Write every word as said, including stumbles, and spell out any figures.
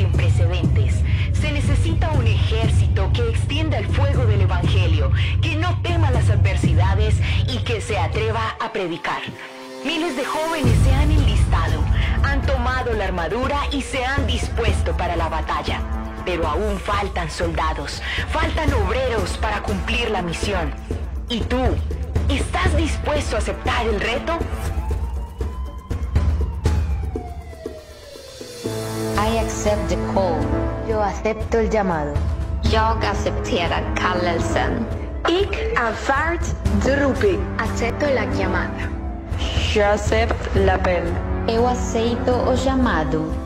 sin precedentes. Se necesita un ejército que extienda el fuego del evangelio, que no tema las adversidades y que se atreva a predicar. Miles de jóvenes se han enlistado, han tomado la armadura y se han dispuesto para la batalla. Pero aún faltan soldados, faltan obreros para cumplir la misión. ¿Y tú? ¿Estás dispuesto a aceptar el reto? I accept the call. Yo acepto el llamado. Jag accepterar kallelsen. Ik aanvaard de roeping. Acepto la llamada. J'accepte l'appel. Eu aceito o chamado.